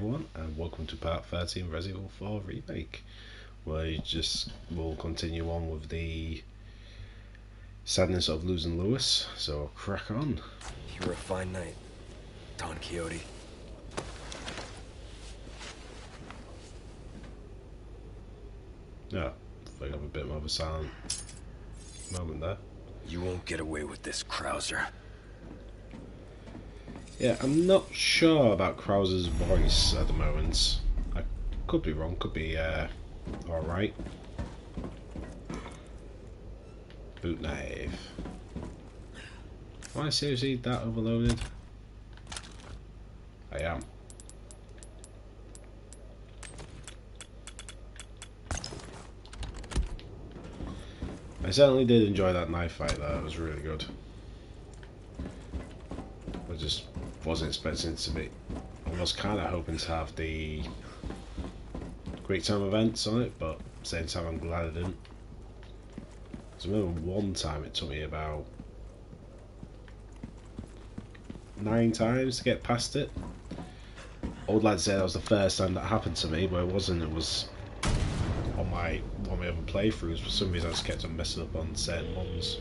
everyone, and welcome to part 13 of Resident Evil 4 Remake, where you just will continue on with the sadness of losing Louis, so crack on. You were a fine knight, Don Quixote. Yeah, I have a bit more of a silent moment there. You won't get away with this, Krauser. Yeah, I'm not sure about Krauser's voice at the moment. I could be wrong, could be alright. Boot knife. Am I seriously that overloaded? I am. I certainly did enjoy that knife fight though, it was really good. I just wasn't expecting it to be. I was kind of hoping to have the quick time events on it, but at the same time I'm glad I didn't. Because I remember one time it took me about 9 times to get past it. I would like to say that was the first time that happened to me, but it wasn't. It was on one of my other playthroughs. For some reason I just kept on messing up on certain ones.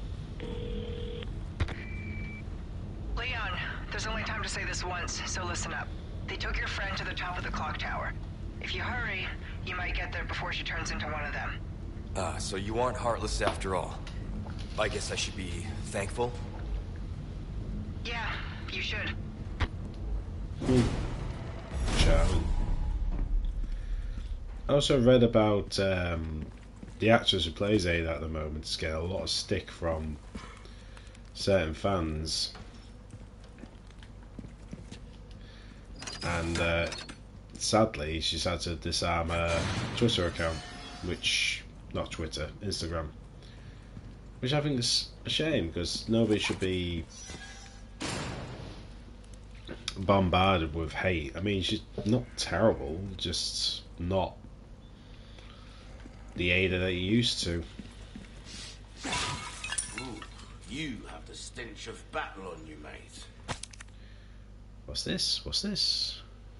Leon, there's only time to say this once, so listen up. They took your friend to the top of the clock tower. If you hurry, you might get there before she turns into one of them. So you aren't heartless after all. I guess I should be thankful? Yeah, you should. Charming. I also read about the actress who plays Ada at the moment is getting a lot of stick from certain fans. And sadly, she's had to disarm her Twitter account, not Twitter, Instagram. Which I think is a shame, because nobody should be bombarded with hate. I mean, she's not terrible, just not the Ada that you used to. Ooh, you have the stench of battle on you, mate. What's this? What's this?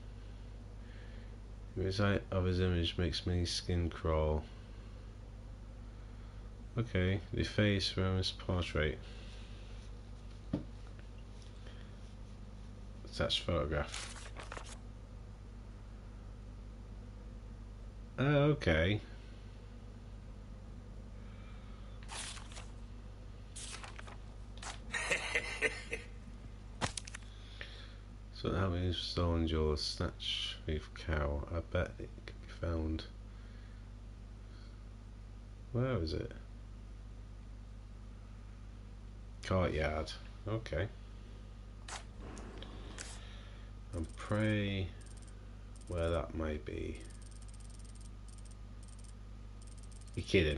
The sight of his image makes my skin crawl. Okay, the face from his portrait. Attached photograph. Okay. So how many stolen jewels? Snatch beef cow. I bet it can be found. Where is it? Courtyard. Okay. And pray where that might be. You're kidding.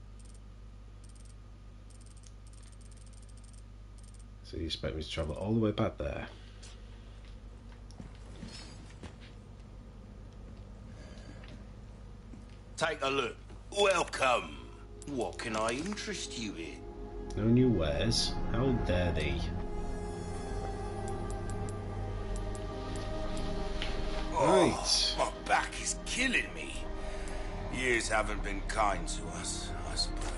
So you expect me to travel all the way back there? Take a look. Welcome. What can I interest you in? No new wares. How dare they? Right. My back is killing me. Years haven't been kind to us, I suppose.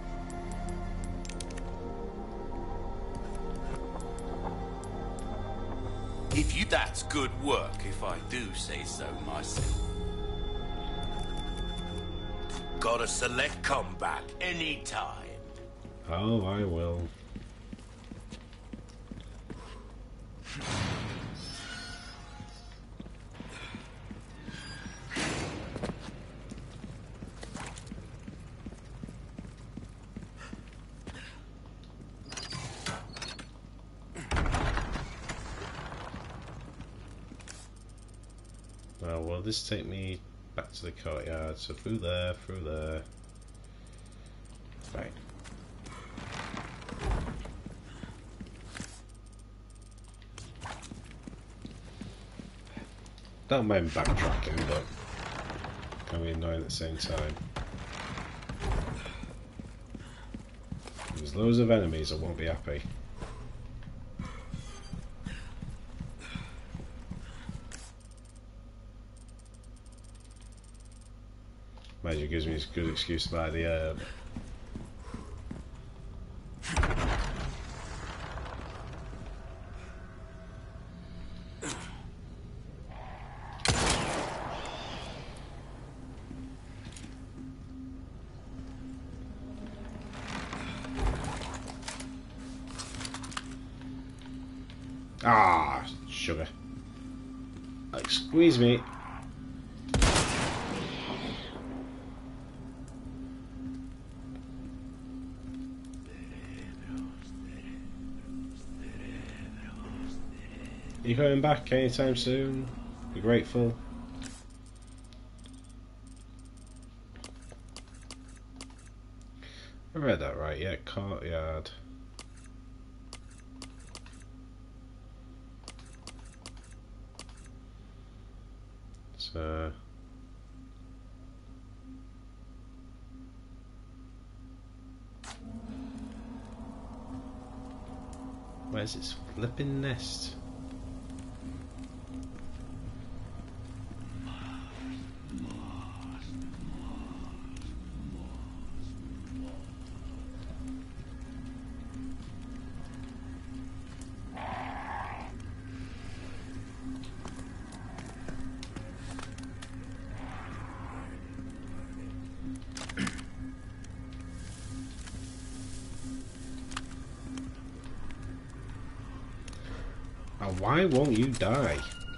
That's good work, if I do say so myself. Got a select comeback anytime. Oh, I will. Will this take me back to the courtyard? So through there, Right. Don't mind backtracking, but can be annoying at the same time. There's loads of enemies that won't be happy. Elijah gives me a good excuse to buy the herb. Ah, sugar. Like, squeeze me. You coming back anytime soon? Be grateful. I read that right, yeah, courtyard. So where's its flipping nest? Oh, why won't you die?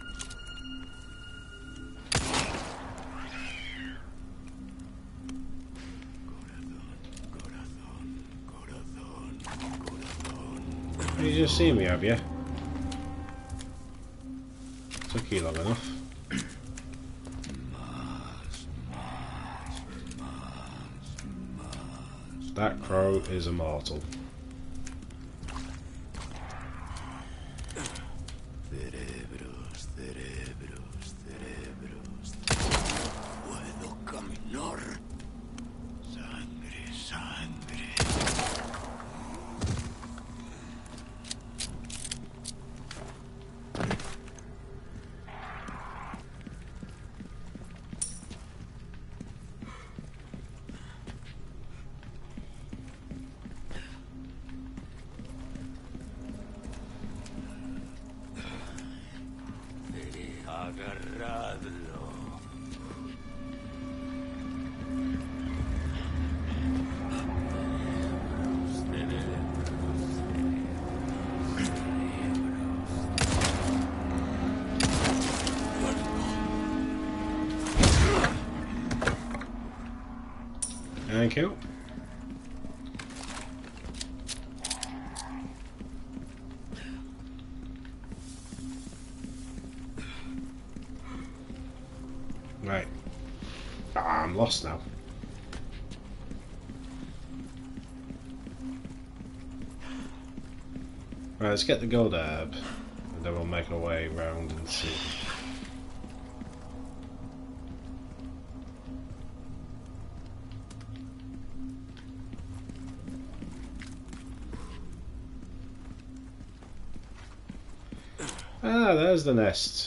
You just seen me, have you? Took you long enough. That crow is immortal. Puedo caminar. Sangre, sangre. Agarradlo. Thank you. Right. Ah, I'm lost now. Right, let's get the gold herb, and then we'll make our way round and see. Ah, there's the nest.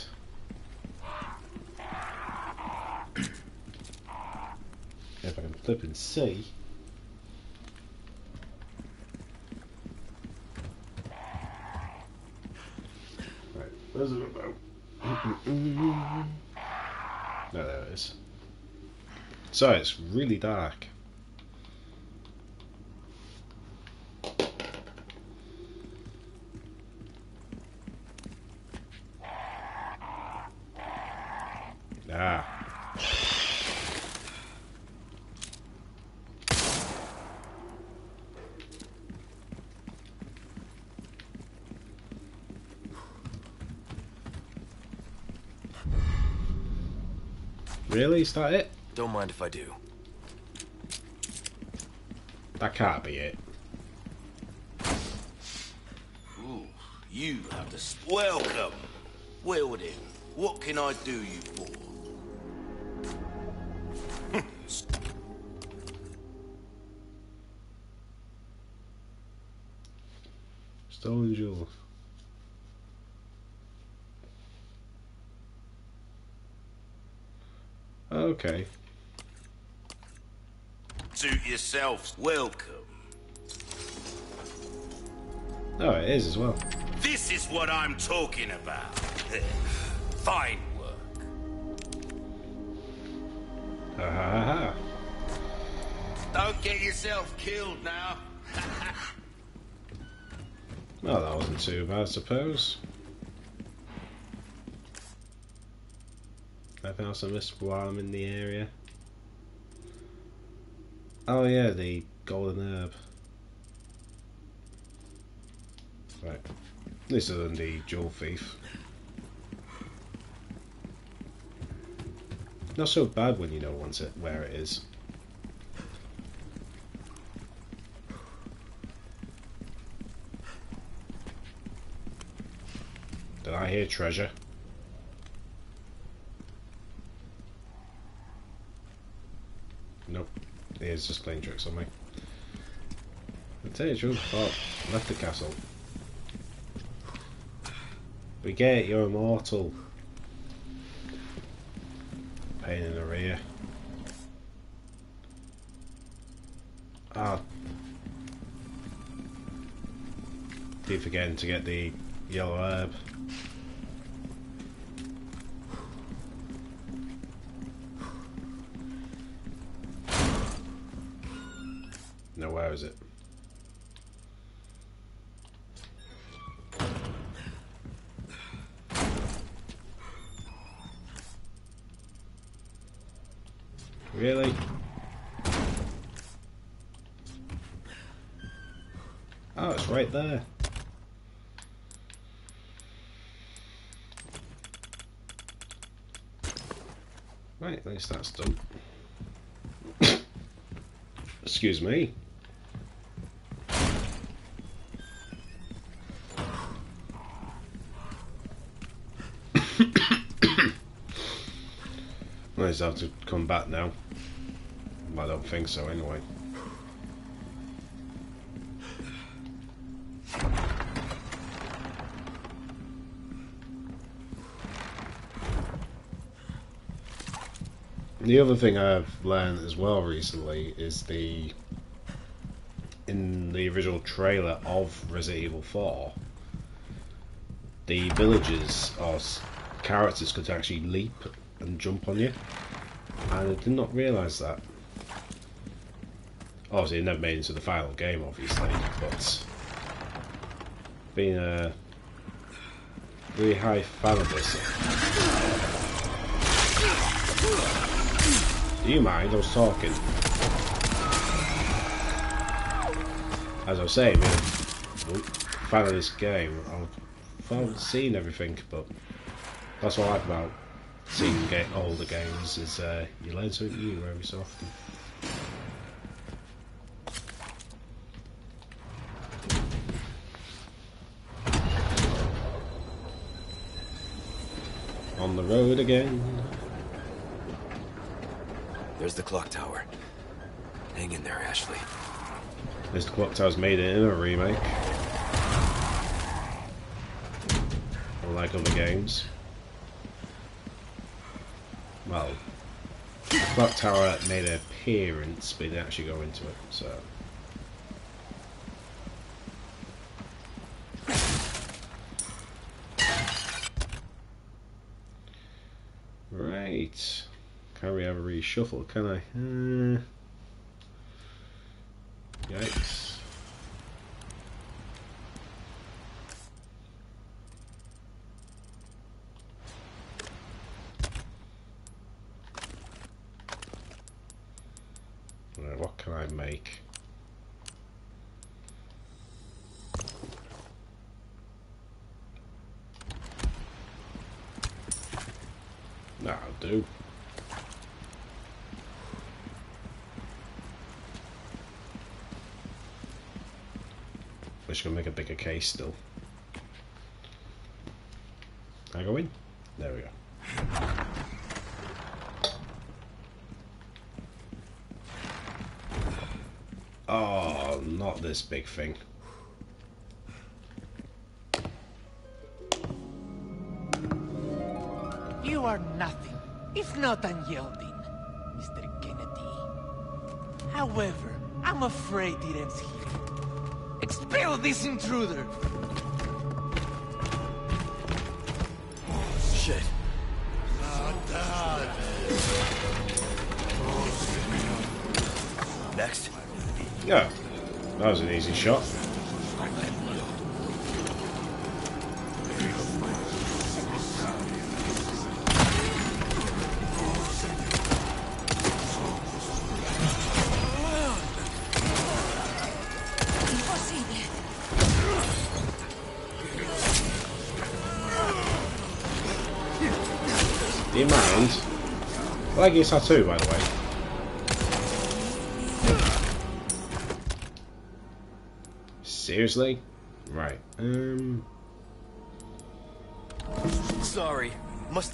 If I can flip and see. Right, where's it about? No, there it is. So it's really dark. Ah. Really? Is that it? Don't mind if I do. That can't be it. Ooh, you have to welcome. Well then, what can I do you for? Stolen jewel. Okay. Suit yourselves welcome. Oh, it is as well. This is what I'm talking about. Fine work. Ha ha ha ha. Don't get yourself killed now. Well, that wasn't too bad, I suppose. Anything else I missed while I'm in the area? Oh yeah, the golden herb. Right. This isn't the jewel thief. Not so bad when you know where it is. Did I hear treasure? Nope. He is just playing tricks on me. I'll tell you the truth, Bob. Left the castle. We get it, you're immortal. Pain in the rear. Ah. Keep forgetting to get the yellow herb. No, where is it? Really? Oh, it's right there. Right, at least that's done. Excuse me. I just have to come back now. I don't think so anyway. The other thing I've learned as well recently is in the original trailer of Resident Evil 4, the villagers or characters could actually leap and jump on you, and I did not realise that. Obviously it never made it into the final game, obviously, but being a really high fan of this. Do you mind? I was talking. As I was saying, being a fan of this game, I've seen everything, but that's what I like about seeing older games, is you learn something new every so often. On the road again. There's the clock tower. Hang in there, Ashley. This clock tower's made it in a remake. Unlike other games. Well, the clock tower made an appearance, but it didn't actually go into it, so. Right. Can't really have a reshuffle, can I? Yikes. Right, what can I make? That'll do. Wish I could make a bigger case still. Can I go in? There we go. Oh, not this big thing. You are nothing if not unyielding, Mr. Kennedy. However, I'm afraid it ends here. Expel this intruder! Shit. Next. Yeah, that was an easy shot. Do you mind? I like your tattoo, by the way. Seriously? Right. Sorry. Must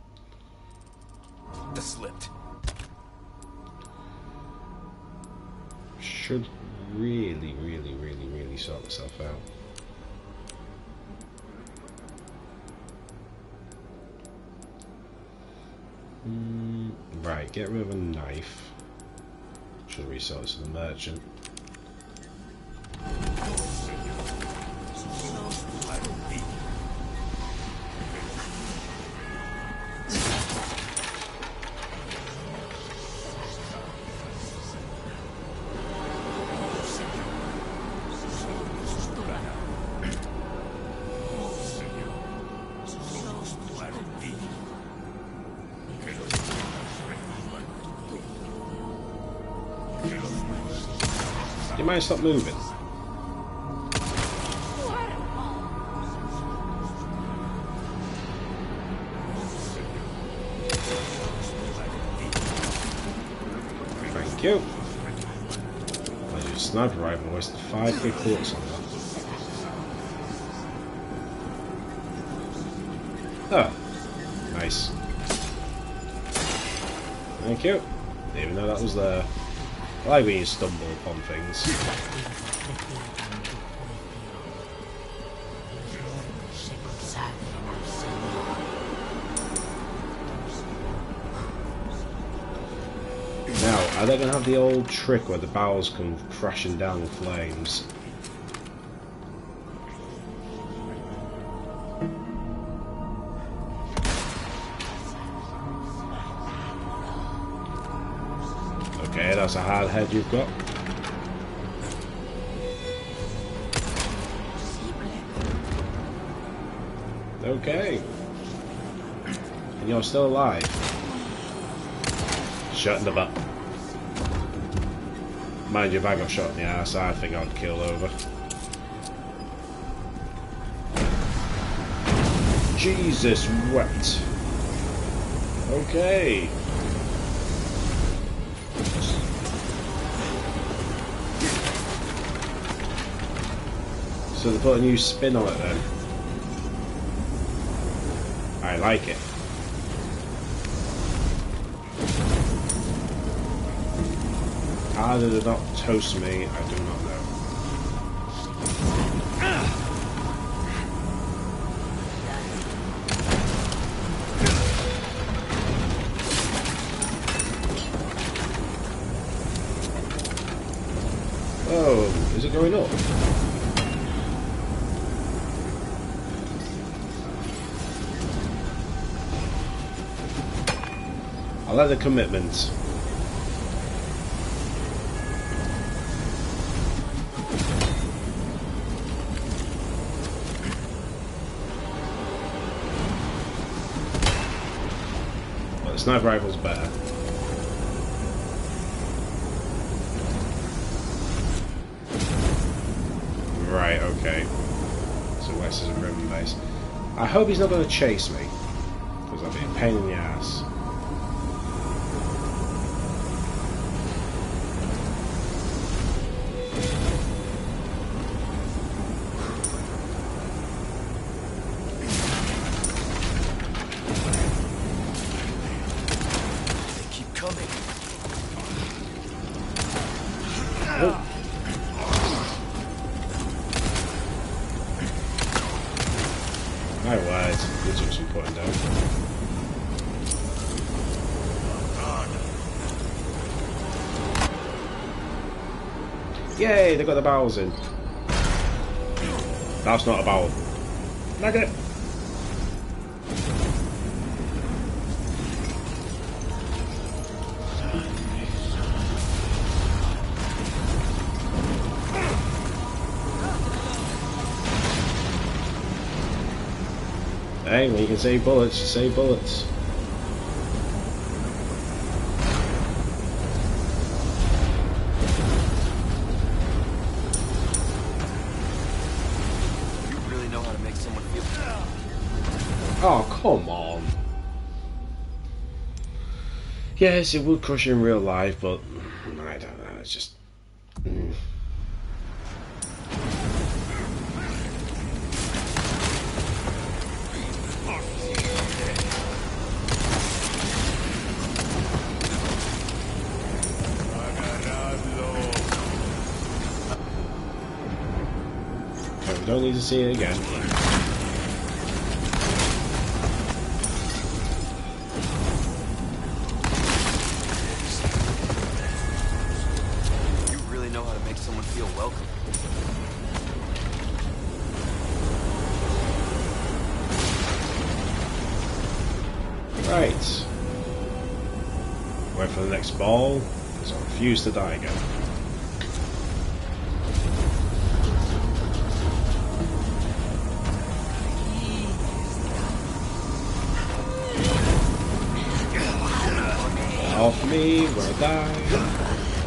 have slipped. Should really sort myself out. Right, get rid of a knife. Should resell this to the merchant. You might stop moving. Thank you. I used a sniper rifle, wasted 5 big bullets on that. Oh, nice. Thank you. Didn't even know that was there. I like when you stumble upon things. Now, are they going to have the old trick where the barrels come crashing down in flames? Okay, that's a hard head you've got. Okay. And you're still alive. Shot in the butt. Mind you, if I got shot in the ass, I think I'd kill over. Jesus, wet. Okay. So they put a new spin on it then. I like it. How did it not toast me? I do not know. Oh, is it going up? I like the commitment. Well, the sniper rifle's better. Right, okay. So West is a Roman base. I hope he's not going to chase me, because that'll be a pain in the ass. My word, this looks important down. Yay, they got the barrels in. That's not a barrel. Nugget! Hey, when you can save bullets, you save bullets. You really know how to make someone feel. Oh, come on. Yes, it would crush you in real life, but I don't know, it's just... Okay, we don't need to see it again. You really know how to make someone feel welcome. Right. Wait for the next ball, because I refuse to die again. Off me, where I die.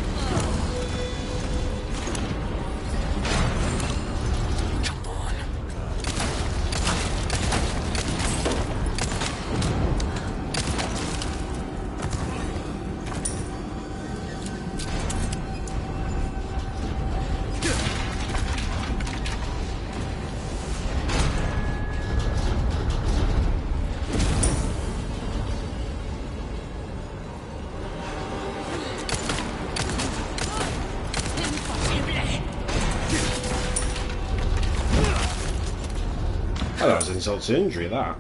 Oh, that was insult to injury, that.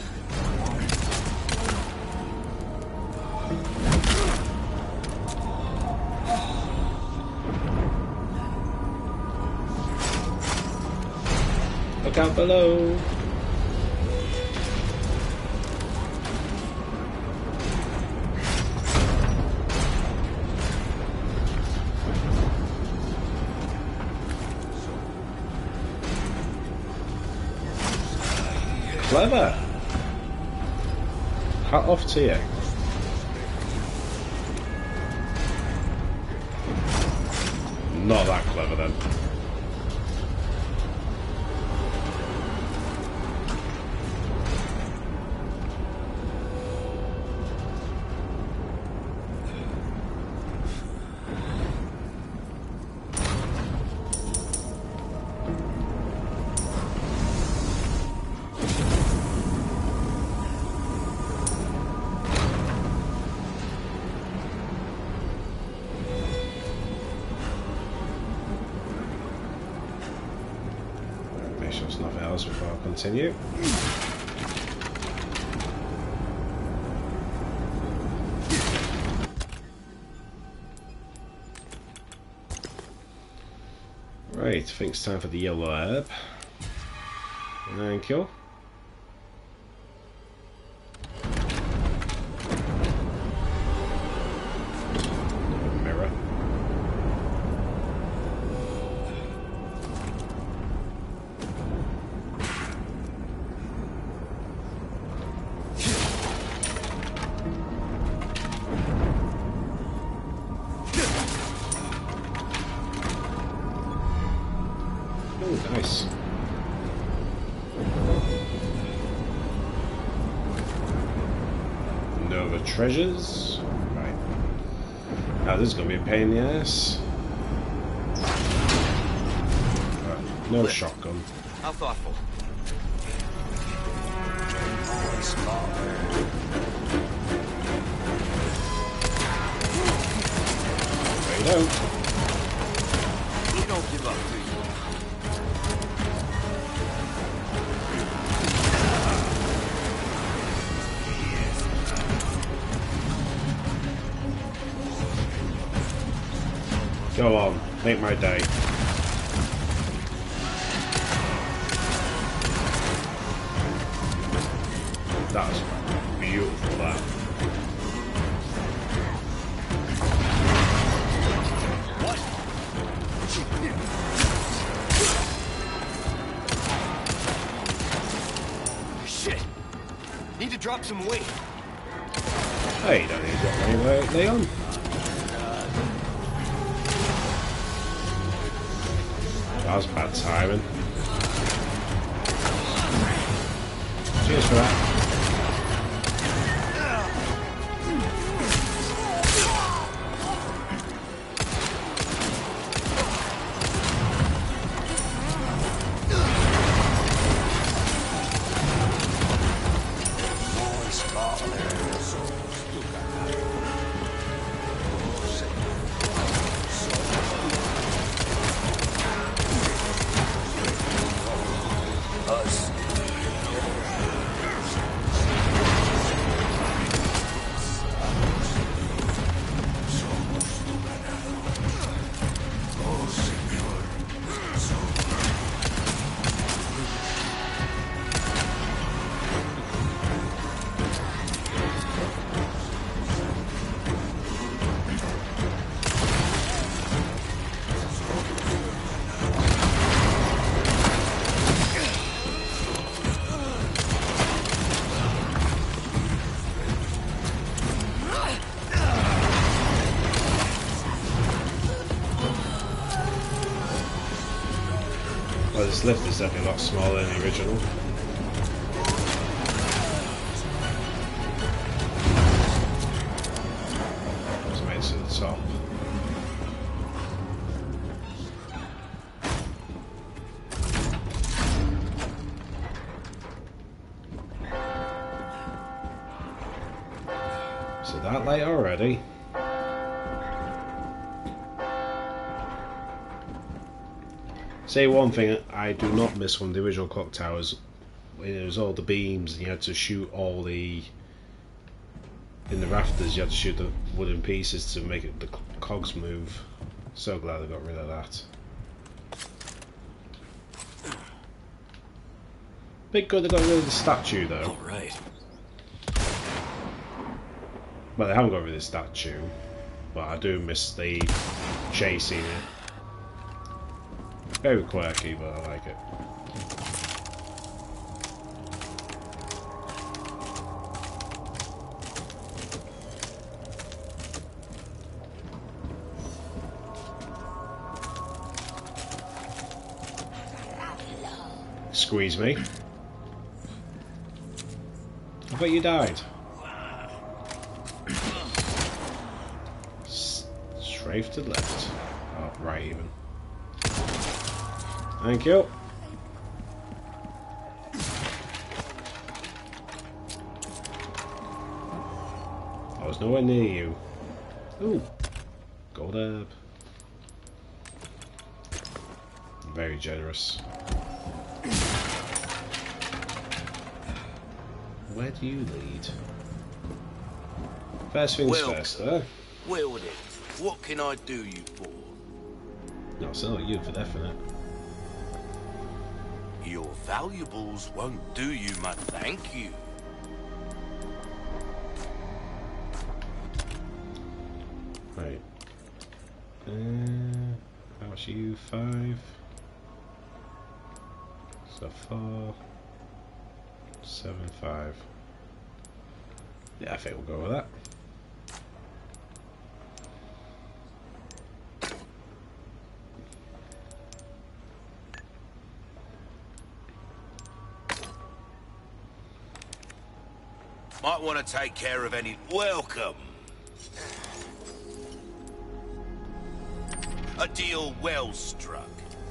Look out below. Clever. Hat off to you. Not that clever then. Make sure there's nothing else before I continue. Right, I think it's time for the yellow herb. Thank you. Mirror. Oh, nice. Nova treasures. Right. Now this is going to be a pain in the ass. Right. No shotgun. How thoughtful. There you don't. You don't give up, do you? Go on. Make my day. That was beautiful, that. What? Shit! Need to drop some weight. Hey, you don't need to drop any weight, Leon. That was bad timing. Cheers for that. Well, this lift is definitely a lot smaller than the original. Let's make it to the top. So that late already. Say one thing I do not miss from the original clock towers, when it was all the beams and you had to shoot all the, in the rafters you had to shoot the wooden pieces to make it, the cogs move. So glad I got rid of that. Bit good they got rid of the statue though. Alright. Well, they haven't got rid of the statue, but I do miss the chasing it. Very quirky, but I like it. Squeeze me. I bet you died. Strafe to the left. Oh, right even. Thank you. I was nowhere near you. Ooh, gold herb. Very generous. Where do you lead? First things first, though. Well then, what can I do you for? No, it's not you for definite. Your valuables won't do you much, thank you. Right. How much are you? 5. So 4. 7, 5. Yeah, I think we'll go with that. Might want to take care of any... Welcome! A deal well struck.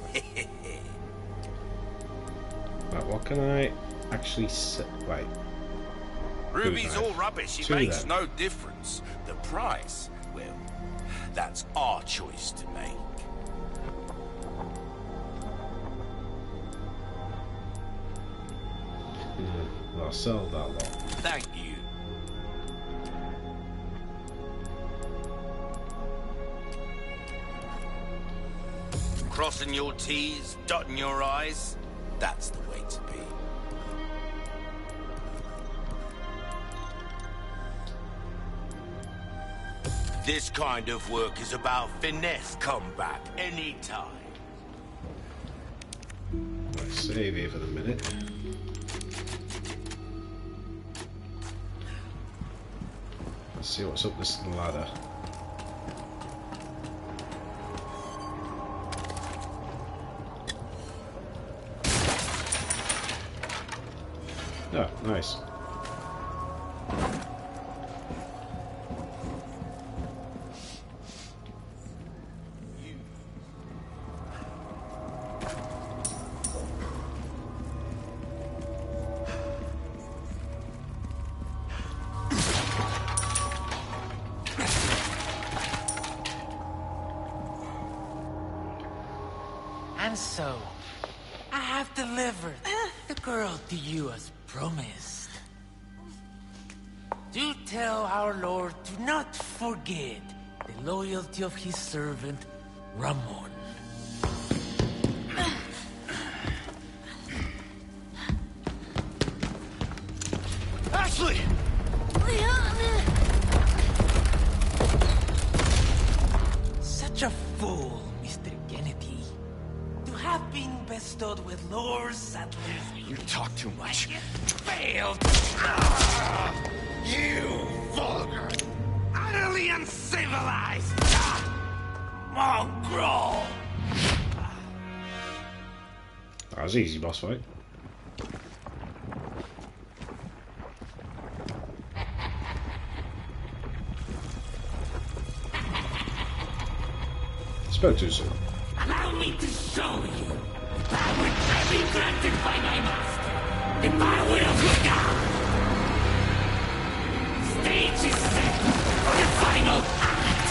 Right, what can I actually say? Right. Ruby's all rubbish, it Two makes then. no difference. The price, well, that's our choice to make. Well, I'll sell that lot. Thank you. Crossing your T's, dotting your I's. That's the way to be. This kind of work is about finesse. Come back anytime. Right, save here for the minute. Let's see what's up this ladder. Oh, nice. And so, I have delivered the girl to you as promised. Do tell our Lord to not forget the loyalty of his servant, Ramon. Ashley! Such a fool, Mr. Kennedy. To have been bestowed with Lord Sadler's... You talk too much. Failed! You vulgar, Utterly uncivilized! Mongrel! That was easy, boss fight. Spoke too soon. Allow me to show you power be granted by my master. The power of Lugar! Stage is set for the final act!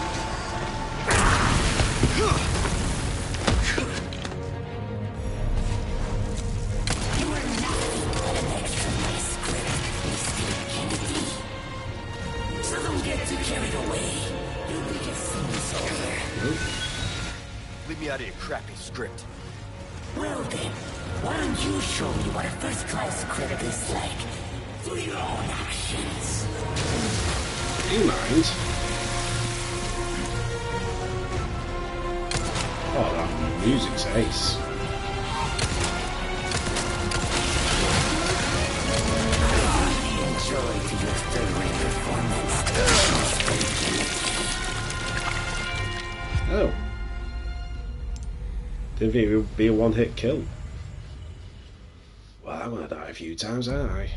You are nothing but an extra in my script, Mr. Kennedy. So don't get too carried away. You'll be just seeing this over. leave me out of your crappy script. Well then, why don't you show me what a first-class critic is like through your own actions? Do you mind? Oh, that music's ace. Enjoy to your third-rate performance. Oh. Didn't think it would be a one-hit kill. Well, I'm gonna die a few times, aren't I?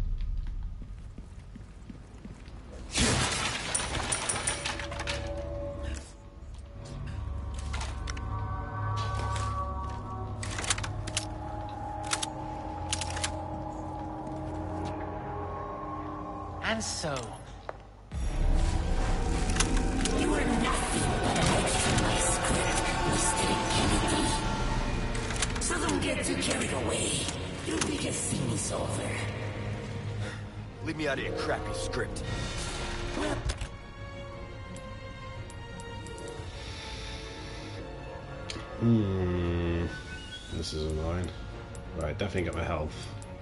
And so, You are nothing but an extra in my script, Mr. Kennedy. So don't get too carried away. You'll be just seeing this over. Leave me out of your crappy script. Well, This is annoying. Right, definitely get my health.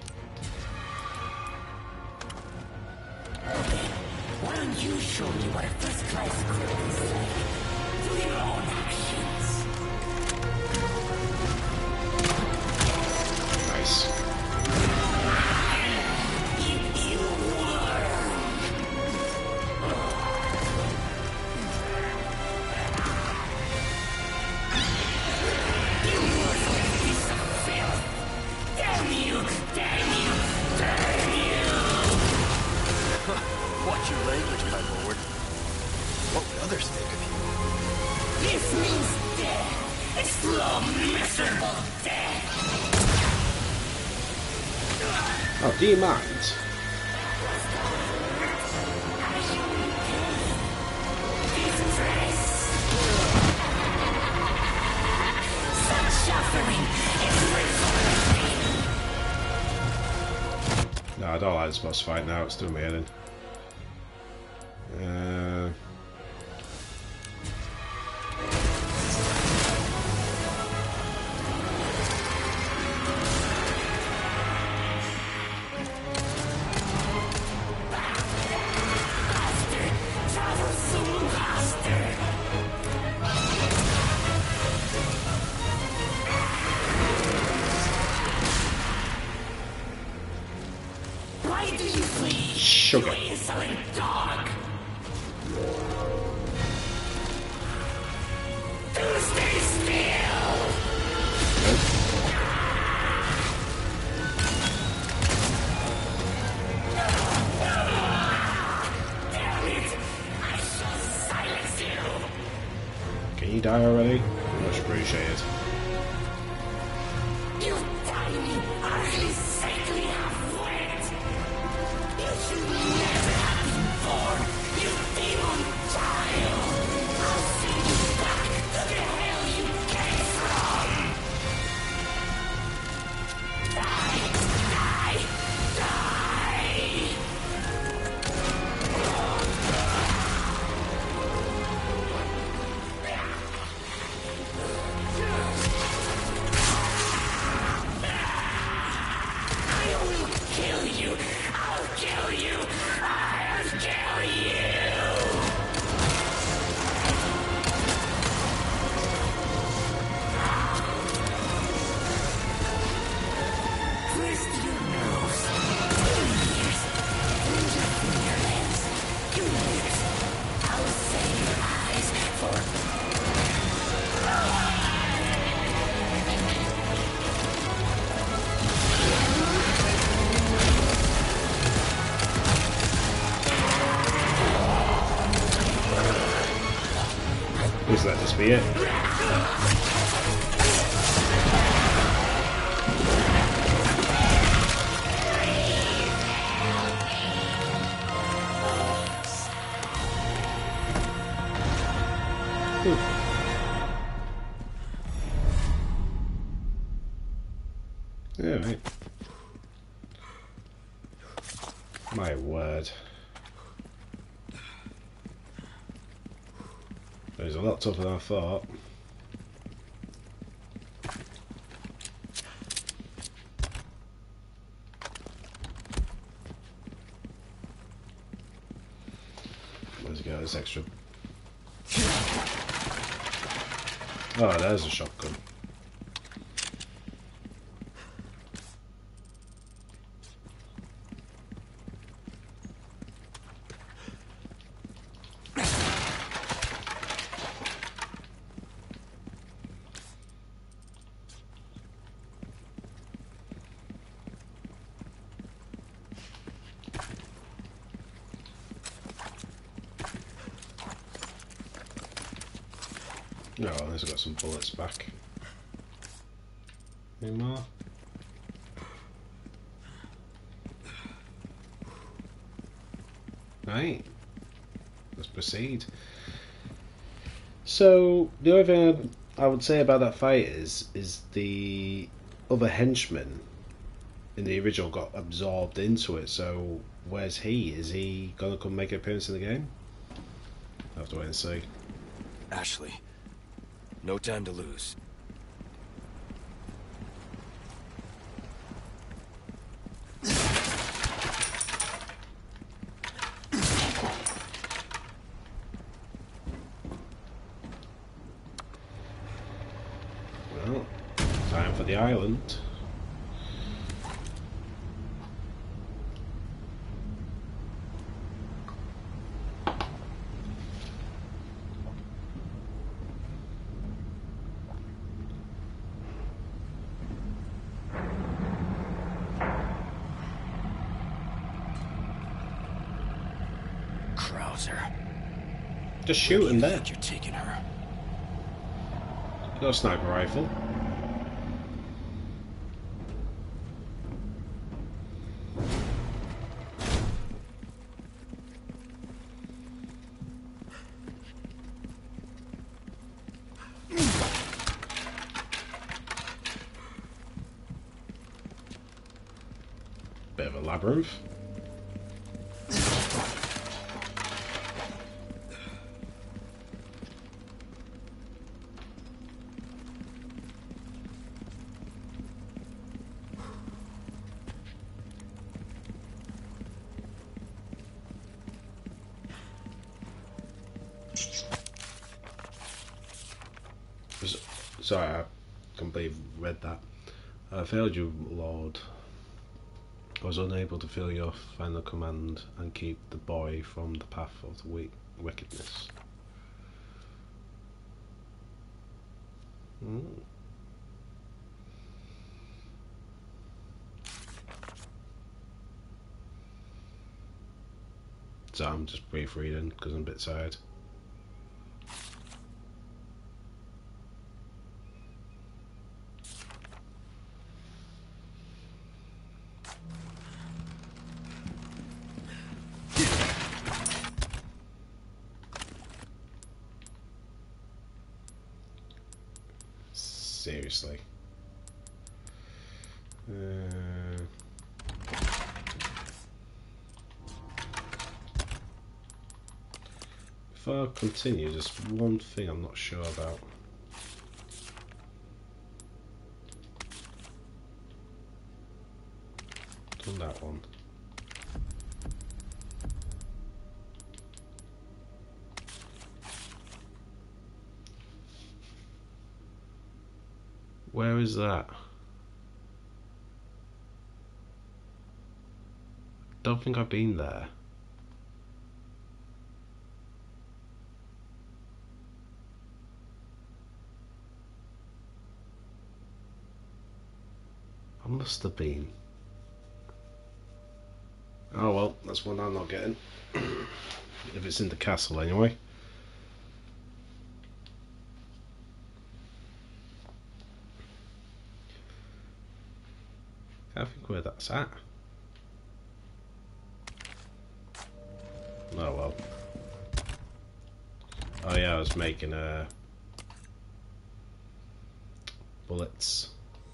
why don't you show me what a first-class critic is like through your own actions? Nice. Watch your language, my lord. What would others think of you? This means death. A slow, miserable death. Oh, do you mind? Such suffering is No, I don't like this boss fight now, it's doing me head in. sugar. Stay still. Can you die already? Much appreciated. You tiny, ugly, sickly half-wit! You should never have been born, you demon child! I'll send you back to the hell you came from! Die! Die! Die! I will kill you! I'll kill you! I'll kill you! Twist your nose. 2 years. Fringe your fingernails. 2 years. I'll save your eyes for... Please let this be it. Yeah, right. My word. It was a lot tougher than I thought. Let's go, this extra. Oh, there's a shotgun. No, at least I've got some bullets back. Any more? Right. Let's proceed. So, the only thing I would say about that fight is the other henchman in the original got absorbed into it, so where's he? Is he gonna come make an appearance in the game? I'll have to wait and see. Ashley, no time to lose. Well, time for the island. Krauser. Just shoot him there. You're taking her. Got a sniper rifle. Bit of a labyrinth. Sorry, I can't believe I read that. I failed you, Lord. I was unable to feel your final command and keep the boy from the path of the wickedness. So I'm just brief reading because I'm a bit tired. Seriously. If I continue, just one thing I'm not sure about. Done that one. Where is that? Don't think I've been there. I must have been. Oh well, that's one I'm not getting. If it's in the castle anyway. I think where that's at. Oh well. Oh yeah, I was making bullets.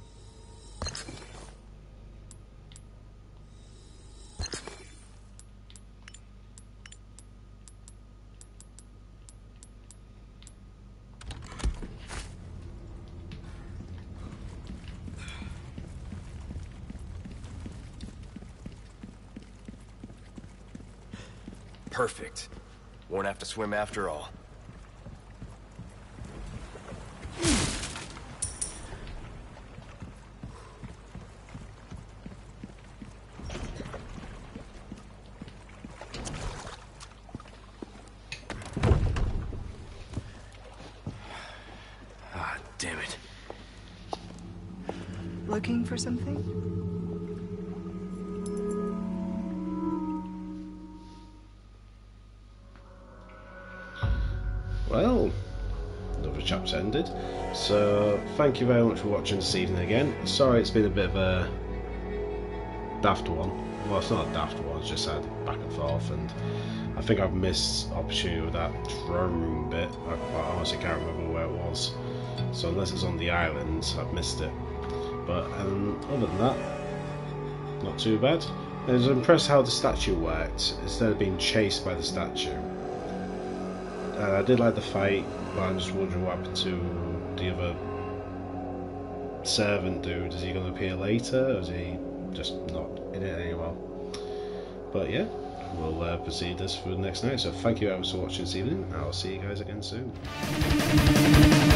Perfect. Won't have to swim after all. Ah, damn it. Looking for something? Well, another chapter ended. So thank you very much for watching this evening again. Sorry it's been a bit of a daft one. Well, it's not a daft one, it's just had back and forth, and I think I've missed opportunity with that drone bit. I honestly can't remember where it was. So unless it's on the islands, I've missed it. But other than that, not too bad. I was impressed how the statue worked instead of being chased by the statue. I did like the fight, but I'm just wondering what happened to the other servant dude. Is he going to appear later, or is he just not in it anymore? But yeah, we'll proceed this for the next night. So thank you very much for watching this evening. I'll see you guys again soon.